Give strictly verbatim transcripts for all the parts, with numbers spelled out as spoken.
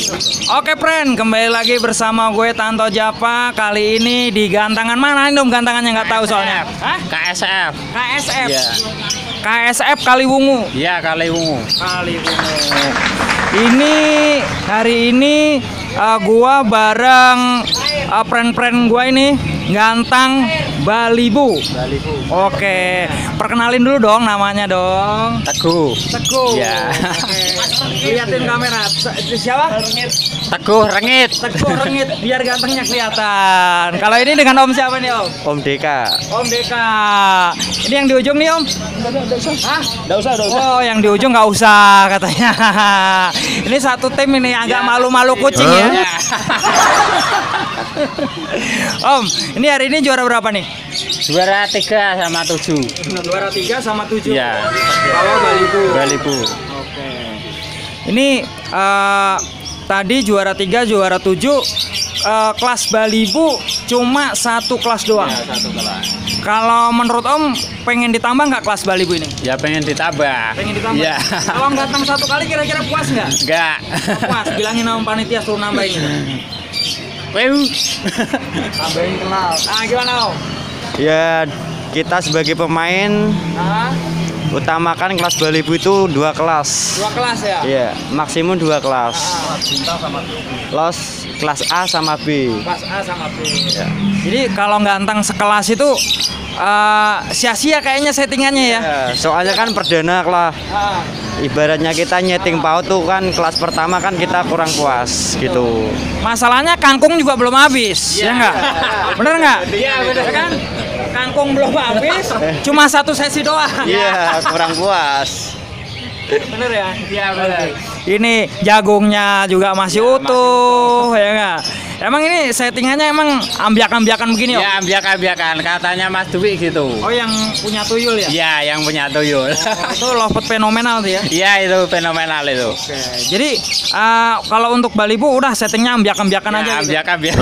Oke friend, kembali lagi bersama gue Tanto Japa. Kali ini di gantangan mana ini om? Gantangannya nggak tahu soalnya. Hah? K S F. K S F. Iya. K S F Kaliwungu. Iya, Kaliwungu. Kaliwungu. Ini hari ini uh, gua bareng uh, friend-friend gua ini gantang Balibu. Balibu. Oke, perkenalin dulu dong namanya dong. Teguh. Teguh. Iya. Oke. Liatin kamera. Siapa? Teguh Rengit. Teguh Rengit, biar gantengnya kelihatan. Kalau ini dengan Om siapa nih Om? Om Deka. Om Deka. Ini yang di ujung nih Om? Hah? Nggak usah, nggak usah. Oh, yang di ujung nggak usah katanya. Ini satu tim ini agak malu-malu kucing ya. Om, ini hari ini juara berapa nih? Juara tiga sama tujuh. Juara tiga sama tujuh. Iya. Bawa Balibu. Balibu. Oke. Ini uh, tadi juara tiga, juara tujuh. Uh, kelas Balibu cuma satu kelas doang. Ya, satu kelas. Kalau menurut Om pengen ditambah nggak kelas Balibu ini? Ya pengen ditambah. Pengen ditambah. Ya. Kalau datang satu kali kira-kira puas nggak? Enggak. Puas. Bilangin sama panitia suruh nambahin. Wew. Tambahin kenal. Nah gimana Om? Ya, kita sebagai pemain Nah, utamakan kelas Balibu itu dua kelas. dua kelas ya? Iya, maksimum dua kelas. Los kelas A sama B. Kelas A sama B. Ya. Jadi kalau gantang sekelas itu uh, sia-sia kayaknya settingannya ya? Ya, soalnya kan perdana lah. Ah, Ibaratnya kita nyeting PAUD tuh kan kelas pertama kan kita kurang puas gitu. masalahnya kangkung juga belum habis, ya nggak? Bener nggak? Iya, bener. Ya kan? Kangkung belum habis, cuma satu sesi doang. Iya, kurang puas. Bener ya? Iya, benar. Ini jagungnya juga masih Ya, utuh, ya nggak? Emang ini settingannya emang ambiak-ambiakan begini Om? Ya, ambiak-ambiakan katanya Mas Dwi gitu. Oh yang punya tuyul ya? Iya, yang punya tuyul. Oh, itu lovebird fenomenal tuh ya? Iya, itu fenomenal itu. Oke, jadi uh, kalau untuk Balibu udah settingnya ambiak-ambiakan Ya, aja gitu? ambiak-ambiak.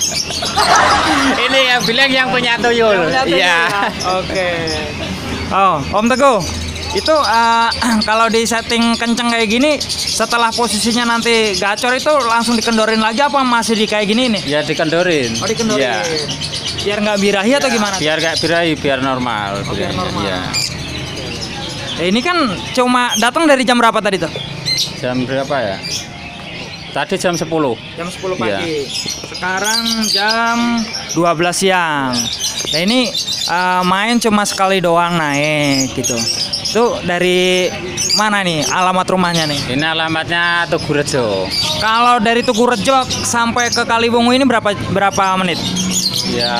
Ini yang bilang yang punya tuyul. Yang punya tuyul Iya. ya? Oke. Oh, Om Teguh, itu uh, kalau di setting kenceng kayak gini, setelah posisinya nanti gacor itu langsung dikendorin lagi apa masih di kayak gini nih? Ya dikendorin. Oh dikendorin. Iya. Biar nggak birahi atau gimana? Biar gak birahi, biar normal. Oh, biar Birahinya, normal. iya. Ya, ini kan cuma datang dari jam berapa tadi tuh? Jam berapa ya? Tadi jam sepuluh. Jam sepuluh pagi. Iya. Sekarang jam dua belas siang. Nah, ini uh, main cuma sekali doang naik gitu. Itu dari mana nih alamat rumahnya nih? Ini alamatnya Tugurejo. Kalau dari Tugurejo sampai ke Kaliwungu ini berapa berapa menit? Ya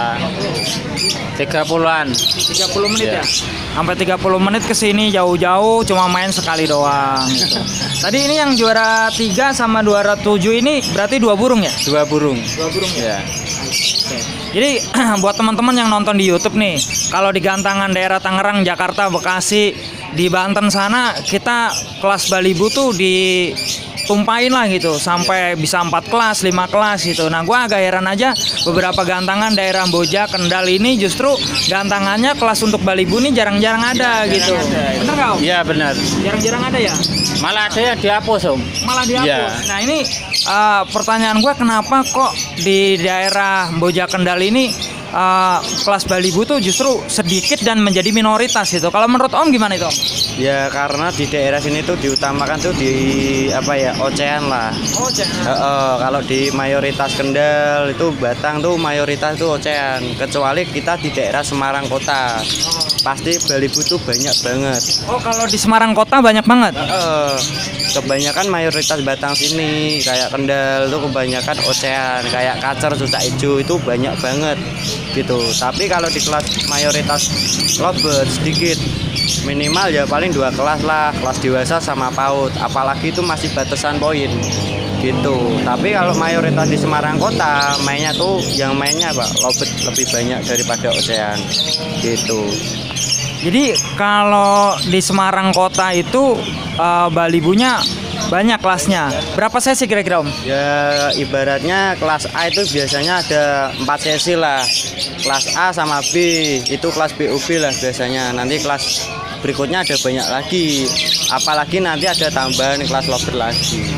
tiga puluhan. tiga puluh menit Iya. ya? Sampai tiga puluh menit ke sini jauh-jauh cuma main sekali doang gitu. Tadi ini yang juara tiga sama juara tujuh ini berarti dua burung ya? Dua burung. Dua burung Ya. Jadi buat teman-teman yang nonton di YouTube nih, kalau di gantangan daerah Tangerang, Jakarta, Bekasi, di Banten sana kita kelas Balibu tuh ditumpahin lah gitu sampai bisa empat kelas, lima kelas gitu. Nah, gua agak heran aja beberapa gantangan daerah Boja, Kendal ini justru gantangannya kelas untuk Balibu ini jarang-jarang ada gitu. Bener nggak Om? Iya benar. Jarang-jarang ada ya? Malah ada yang dihapus Om. Malah dihapus. Iya. Nah ini uh, pertanyaan gue kenapa kok di daerah Boja Kendal ini uh, kelas Balibu tuh justru sedikit dan menjadi minoritas gitu. Kalau menurut Om gimana itu Om? Ya karena di daerah sini tuh diutamakan tuh di apa ya ocehan lah. Oh jangan. Heeh, kalau di mayoritas Kendal itu Batang tuh mayoritas tuh ocehan. Kecuali kita di daerah Semarang Kota, pasti Balibu tuh banyak banget. Oh kalau di Semarang Kota banyak banget. Heeh, kebanyakan mayoritas Batang sini kayak Kendal tuh kebanyakan ocehan, kayak Kacer, Susak Ijo itu banyak banget gitu. Tapi kalau di kelas mayoritas lovebird sedikit, minimal ya paling dua kelas lah, kelas dewasa sama PAUD, apalagi itu masih batasan poin gitu. Tapi kalau mayoritas di Semarang Kota mainnya tuh yang mainnya Pak lovebird lebih banyak daripada ocehan gitu. Jadi kalau di Semarang Kota itu uh, Balibunya banyak kelasnya. Berapa sesi kira-kira Om? Ya ibaratnya kelas A itu biasanya ada empat sesi lah. Kelas A sama B itu kelas B U B lah biasanya. Nanti kelas berikutnya ada banyak lagi. Apalagi nanti ada tambahan kelas lovebird lagi.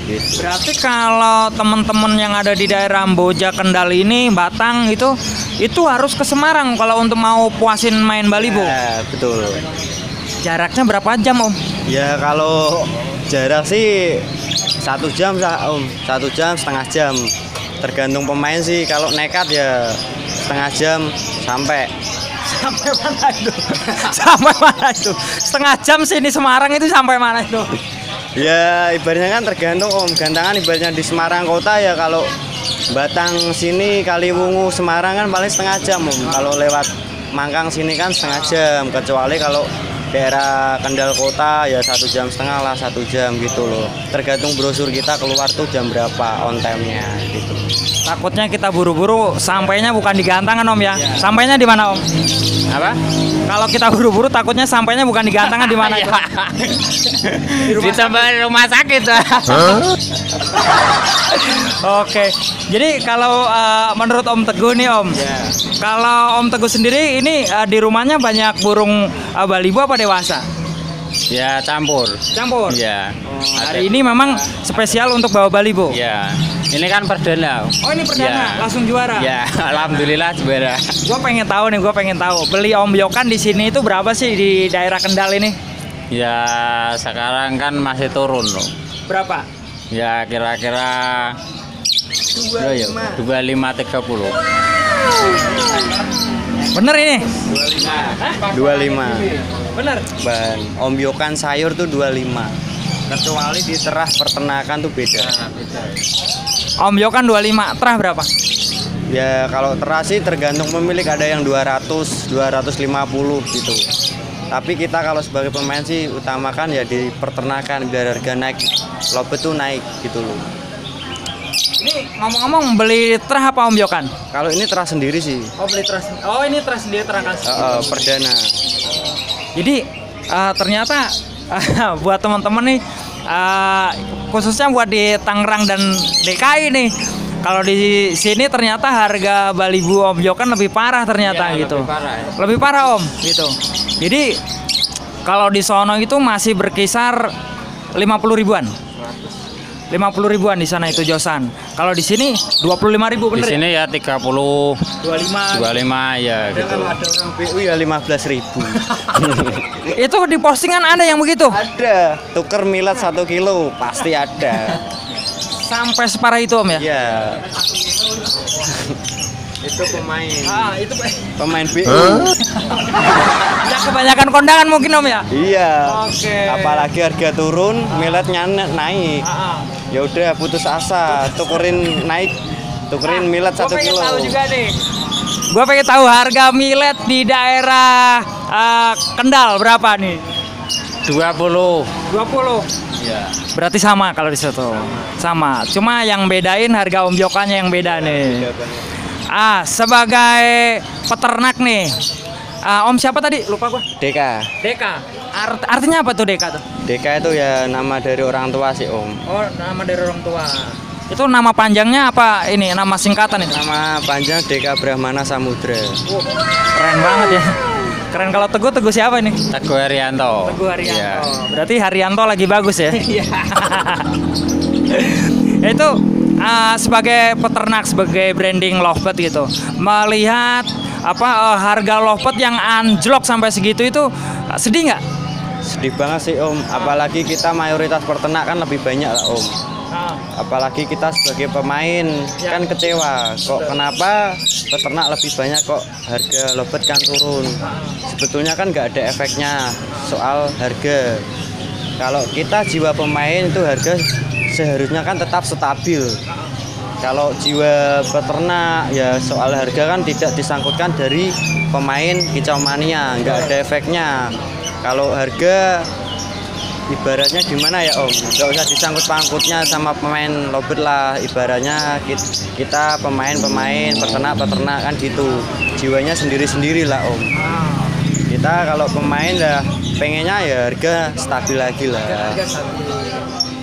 gitu. Berarti kalau teman-teman yang ada di daerah Amboja, Kendal ini, Batang itu itu harus ke Semarang kalau untuk mau puasin main Balibo. Ya, betul. Jaraknya berapa jam Om? Ya kalau jarak sih satu jam sah, Om, satu jam setengah jam. Tergantung pemain sih. Kalau nekat ya setengah jam sampai. Sampai mana itu? Sampai mana itu? Setengah jam sini Semarang itu sampai mana itu? Ya ibaratnya kan tergantung Om. Gantangan ibaratnya di Semarang kota ya, kalau Batang sini Kaliwungu Semarang kan paling setengah jam Om. Kalau lewat Mangkang sini kan setengah jam. Kecuali kalau daerah Kendal kota ya satu jam setengah lah, satu jam gitu loh. Tergantung brosur kita keluar tuh jam berapa on time-nya gitu. Takutnya kita buru-buru sampainya bukan di Gantangan Om ya. Sampainya di mana Om? Apa? Kalau kita buru-buru takutnya sampainya bukan di Gantangan di mana itu? Di tempat rumah sakit. Oke. Jadi kalau uh, menurut Om Teguh nih Om, Ya. kalau Om Teguh sendiri ini uh, di rumahnya banyak burung uh, Balibo apa dewasa? Ya campur. Campur. Ya. Hari ini memang spesial untuk bawa Balibo. Ya. Ini kan perdana. Oh ini perdana, Ya. langsung juara. Ya, alhamdulillah juara. Gue pengen tahu nih, gue pengen tahu beli ombyokan di sini itu berapa sih di daerah Kendal ini? Ya sekarang kan masih turun loh. Berapa? Ya kira-kira dua puluh lima tiga puluh. Bener ini? dua puluh lima. Bener. Ban ombyokan sayur tuh dua puluh lima. Kecuali di terah peternakan tuh beda. Ombyokan dua puluh lima, terah berapa? Ya kalau terah sih tergantung pemilik, ada yang dua ratus, dua ratus lima puluh gitu. Tapi kita kalau sebagai pemain sih utamakan ya di peternakan biar harga naik, lobet tuh naik gitu loh. Ini ngomong-ngomong beli terah apa ombyokan? Kalau ini terah sendiri sih. Oh beli terah. Oh ini terah sendiri, terah kasih. Uh, uh, perdana. Jadi uh, ternyata uh, buat teman-teman nih, uh, khususnya buat di Tangerang dan D K I nih, kalau di sini ternyata harga Balibo ombyokan lebih parah ternyata Ya, gitu. lebih parah, ya. Lebih parah Om gitu. Jadi kalau di sono itu masih berkisar lima puluh ribuan. lima puluh ribuan di sana itu Josan. Kalau di sini dua puluh lima ribu Di bener ya? sini ya tiga puluh, dua puluh lima. dua puluh lima ya gitu. Kalau ada orang B U ya lima belas ribu. Itu di postingan ada yang begitu. Ada, tuker milet satu kilo pasti ada. Sampai separah itu Om ya? Ya. Itu pemain. Ah, itu Pemain B U. ya kebanyakan kondangan mungkin Om ya? Iya. Oke. Apalagi harga turun, miletnya na- naik. Ah, ah. Ya udah putus asa, tukerin naik, tukerin milet Gua satu pengen kilo. tahu juga nih. Gua pengen tahu harga millet di daerah ah, Kendal berapa nih? dua puluh. dua puluh. Ya. Berarti sama kalau di situ. Sama. Cuma yang bedain harga ombyokannya yang beda nih. Ah, sebagai peternak nih. Ah, Om siapa tadi? Lupa gua. Deka. Deka. Art- artinya apa tuh Deka tuh? Deka itu ya nama dari orang tua sih Om. Oh, nama dari orang tua. Itu nama panjangnya apa ini? Nama singkatan itu? Nama panjang Deka Brahmana Samudra. Oh, keren banget ya. Keren. Kalau Teguh, Teguh siapa ini? Teguh Haryanto. Teguh Haryanto. Ya. Berarti Haryanto lagi bagus ya? Iya. Itu uh, sebagai peternak, sebagai branding lovebird gitu, melihat apa uh, harga lovebird yang anjlok sampai segitu itu uh, sedih nggak? Sedih banget sih Om. Apalagi kita mayoritas peternak kan lebih banyak lah Om. Apalagi kita sebagai pemain Ya. kan kecewa. Kok kenapa peternak lebih banyak kok harga lobet kan turun? Sebetulnya kan nggak ada efeknya soal harga. Kalau kita jiwa pemain itu harga seharusnya kan tetap stabil. Kalau jiwa peternak ya soal harga kan tidak disangkutkan dari pemain kicau mania, nggak ada efeknya. Kalau harga ibaratnya gimana ya Om, nggak usah disangkut-pangkutnya sama pemain lobet lah. Ibaratnya kit- kita pemain-pemain peternak-peternak kan gitu, jiwanya sendiri-sendiri lah Om. Kita kalau pemain lah pengennya ya harga stabil lagi lah.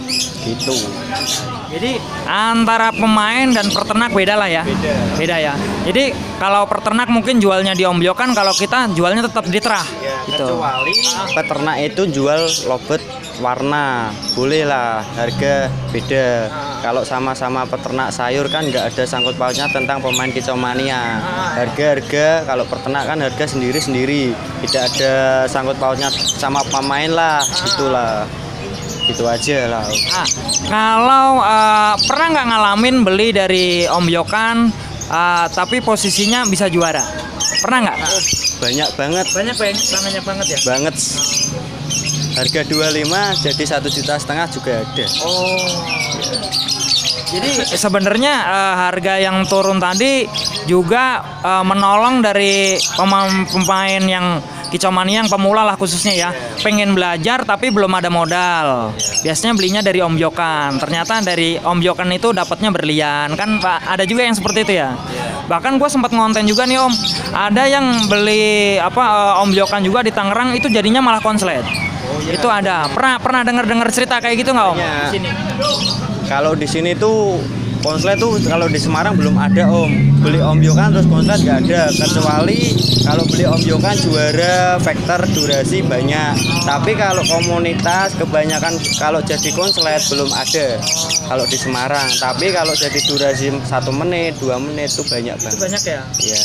gitu. Jadi antara pemain dan peternak beda lah ya. Beda. Beda ya. Jadi kalau peternak mungkin jualnya di ombyokan, kalau kita jualnya tetap di terah. Ya, Gitu. kecuali peternak itu jual lobet warna, boleh lah, harga beda. Kalau sama-sama peternak sayur kan nggak ada sangkut pautnya tentang pemain kicau mania. Harga-harga kalau peternak kan harga sendiri-sendiri, tidak ada sangkut pautnya sama pemain lah, itulah. Itu aja lah. Ah, kalau eh, pernah nggak ngalamin beli dari ombyokan eh, tapi posisinya bisa juara? Pernah nggak? Banyak banget, Banyak banyak banyak banget ya. banget. Harga dua puluh lima jadi satu juta setengah juga ada. Oh. Jadi sebenarnya eh, harga yang turun tadi juga eh, menolong dari pemain-pemain yang kicau mania yang pemula lah khususnya ya, pengen belajar tapi belum ada modal. Biasanya belinya dari ombyokan. Ternyata dari ombyokan itu dapatnya berlian kan, Pak. Ada juga yang seperti itu ya. Bahkan gue sempat ngonten juga nih Om. Ada yang beli apa eh, ombyokan juga di Tangerang itu jadinya malah konslet. Itu ada. Pernah pernah dengar-dengar cerita kayak gitu nggak Om? Iya. Di sini. Kalau di sini tuh konslet tuh kalau di Semarang belum ada Om. Beli ombyokan terus konslet nggak ada. Kecuali kalau beli ombyokan juara, vektor, durasi banyak. Tapi kalau komunitas kebanyakan kalau jadi konslet belum ada. Kalau di Semarang. Tapi kalau jadi durasi satu menit, dua menit tuh banyak banget. Banyak ya. Ya.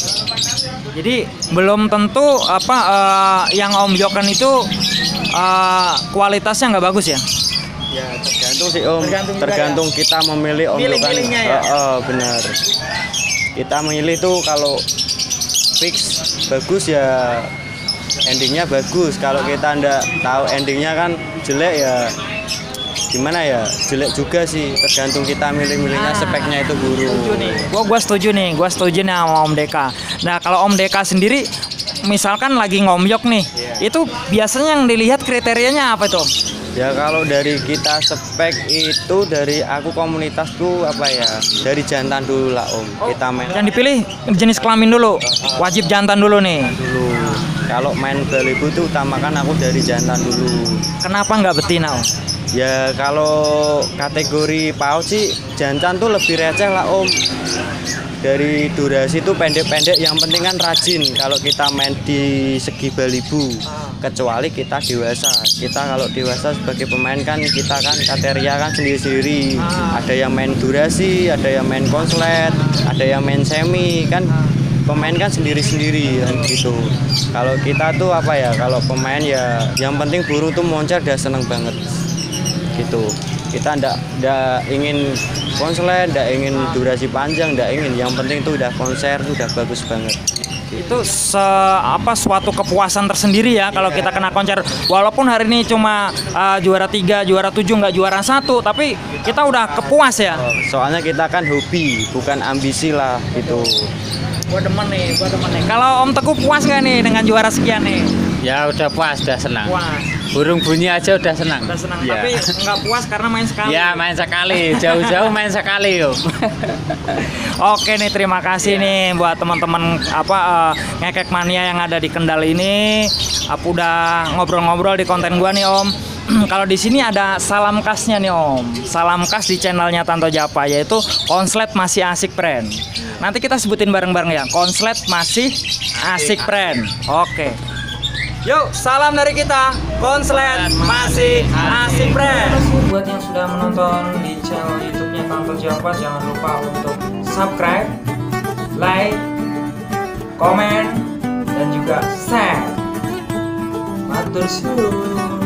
Jadi belum tentu apa eh, yang ombyokan itu eh, kualitasnya nggak bagus ya. Ya tergantung sih Om. Tergantung juga Tergantung kita memilih ombyokan. Milih-milihnya ya? Oh, oh, benar. Kita memilih tuh kalau fix bagus ya endingnya bagus. Kalau kita ndak tahu endingnya kan jelek ya gimana ya, jelek juga sih. Tergantung kita milih-milihnya, speknya itu buruk. Setuju nih. Gua gua setuju nih. Gua setuju nih sama Om Deka. Nah, kalau Om Deka sendiri misalkan lagi ngomyok nih, Iya. itu biasanya yang dilihat kriterianya apa itu? Om? Ya kalau dari kita spek itu dari aku komunitas tuh apa ya, dari jantan dulu lah Om. Kita main Yang dipilih jenis kelamin dulu. Wajib jantan dulu nih. dulu. Kalau main balibu tuh utamakan aku dari jantan dulu. Kenapa nggak betina Om? Ya kalau kategori paut sih jantan tuh lebih receh lah Om. Dari durasi itu pendek-pendek, yang penting kan rajin kalau kita main di segi balibu. Kecuali kita dewasa. Kita kalau dewasa sebagai pemain kan kita kan kriteria kan sendiri-sendiri. Ada yang main durasi, ada yang main konslet, ada yang main semi kan. Pemain kan sendiri-sendiri kan gitu. Kalau kita tuh apa ya, kalau pemain ya yang penting burung tuh moncer udah seneng banget gitu. Kita ndak ndak ingin konslet, ndak ingin durasi panjang, ndak ingin. Yang penting tuh udah konser tuh udah bagus banget. Itu se apa suatu kepuasan tersendiri ya kalau kita kena konser. Walaupun hari ini cuma uh, juara tiga, juara tujuh, nggak juara satu, tapi kita udah kepuas ya. Soalnya kita kan hobi, bukan ambisi lah gitu. Gua demen nih, gua demen nih. Kalau Om Teguh puas nggak nih dengan juara sekian nih? Ya udah puas, udah senang. Puas, Burung bunyi aja udah senang. udah senang. Ya. Tapi nggak puas karena main sekali. Ya main sekali, jauh-jauh main sekali yuk. Oke nih, terima kasih nih buat teman-teman apa eh, ngekek mania yang ada di Kendal ini. Aku udah ngobrol-ngobrol di konten gua nih Om. Kalau di sini ada salam khasnya nih Om. Salam khas di channelnya Tanto Japa, yaitu konslet masih asik friend. Nanti kita sebutin bareng-bareng ya. Konslet masih asik friend. Oke. Yuk, salam dari kita. Konslet masih asik friend. Buat yang sudah menonton di channel YouTube-nya Tanto Japa, jangan lupa untuk subscribe, like, komen, dan juga share. Matur suwun.